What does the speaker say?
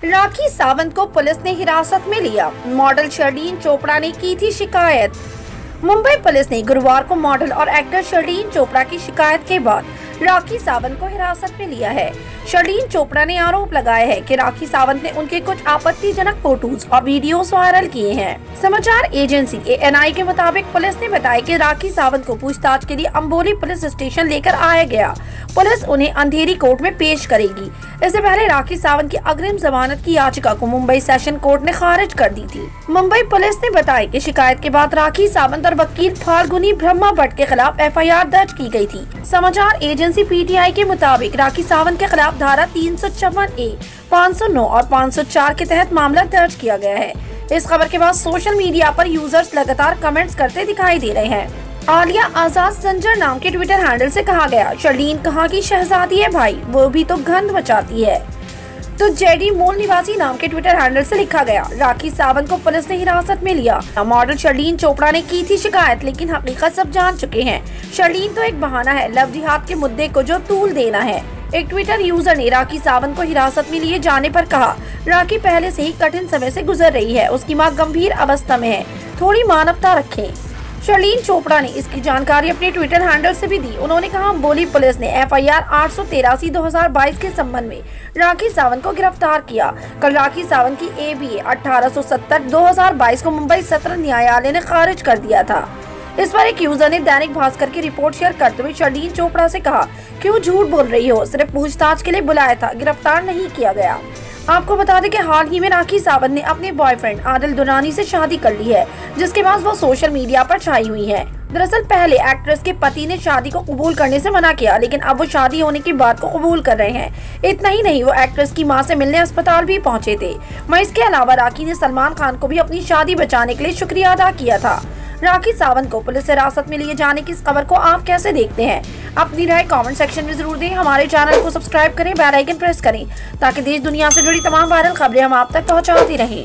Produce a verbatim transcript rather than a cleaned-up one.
राखी सावंत को पुलिस ने हिरासत में लिया। मॉडल शर्लीन चोपड़ा ने की थी शिकायत। मुंबई पुलिस ने गुरुवार को मॉडल और एक्टर शर्लीन चोपड़ा की शिकायत के बाद राखी सावंत को हिरासत में लिया है। शर्लीन चोपड़ा ने आरोप लगाया है कि राखी सावंत ने उनके कुछ आपत्तिजनक फोटोज और वीडियोस वायरल किए हैं। समाचार एजेंसी ए एन आई के मुताबिक पुलिस ने बताया कि राखी सावंत को पूछताछ के लिए अम्बोली पुलिस स्टेशन लेकर आया गया। पुलिस उन्हें अंधेरी कोर्ट में पेश करेगी। इससे पहले राखी सावंत की अग्रिम जमानत की याचिका को मुंबई सेशन कोर्ट ने खारिज कर दी थी। मुंबई पुलिस ने बताया कि शिकायत के बाद राखी सावंत और वकील फाल्गुनी ब्रह्मा भट्ट के खिलाफ एफ आई आर दर्ज की गई थी। समाचार एजेंसी पी टी आई के मुताबिक राखी सावंत के खिलाफ धारा तीन सौ चौवन ए, पाँच सौ नौ और पाँच सौ चार के तहत मामला दर्ज किया गया है। इस खबर के बाद सोशल मीडिया पर यूजर्स लगातार कमेंट्स करते दिखाई दे रहे हैं। आलिया आजाद संजर नाम के ट्विटर हैंडल से कहा गया, शर्लीन कहाँ की शहजादी है भाई, वो भी तो गंद मचाती है। तो जेडी मूल निवासी नाम के ट्विटर हैंडल से लिखा गया, राखी सावंत को पुलिस ने हिरासत में लिया। मॉडल शर्लीन चोपड़ा ने की थी शिकायत, लेकिन हकीकत सब जान चुके हैं। शर्लीन तो एक बहाना है लव जिहाद के मुद्दे को जो तूल देना है। एक ट्विटर यूजर ने राखी सावंत को हिरासत में लिए जाने पर कहा, राखी पहले से ही कठिन समय से गुजर रही है, उसकी मां गंभीर अवस्था में है, थोड़ी मानवता रखें। शर्लीन चोपड़ा ने इसकी जानकारी अपने ट्विटर हैंडल से भी दी। उन्होंने कहा, अम्बोली पुलिस ने एफ आई आर आठ सौ तिरासी दो हजार बाईस के संबंध में राखी सावंत को गिरफ्तार किया। कल राखी सावंत की ए बी ए अठारह सौ सत्तर दो हजार बाईस को मुंबई सत्र न्यायालय ने खारिज कर दिया था। इस पर एक यूजर ने दैनिक भास्कर की रिपोर्ट शेयर करते हुए शर्लीन चोपड़ा से कहा, क्यों झूठ बोल रही हो, सिर्फ पूछताछ के लिए बुलाया था, गिरफ्तार नहीं किया गया। आपको बता दें कि हाल ही में राखी सावंत ने अपने बॉयफ्रेंड आदिल दुरानी से शादी कर ली है, जिसके बाद वो सोशल मीडिया पर छाई हुई है। दरअसल पहले एक्ट्रेस के पति ने शादी को कबूल करने से मना किया, लेकिन अब वो शादी होने की बात को कबूल कर रहे हैं। इतना ही नहीं, वो एक्ट्रेस की मां से मिलने अस्पताल भी पहुंचे थे। वहीं इसके अलावा राखी ने सलमान खान को भी अपनी शादी बचाने के लिए शुक्रिया अदा किया था। राखी सावंत को पुलिस हिरासत में लिए जाने की इस खबर को आप कैसे देखते हैं? अपनी राय कमेंट सेक्शन में जरूर दें। हमारे चैनल को सब्सक्राइब करें, बेल आइकन प्रेस करें ताकि देश दुनिया से जुड़ी तमाम वायरल खबरें हम आप तक पहुंचाते रहें।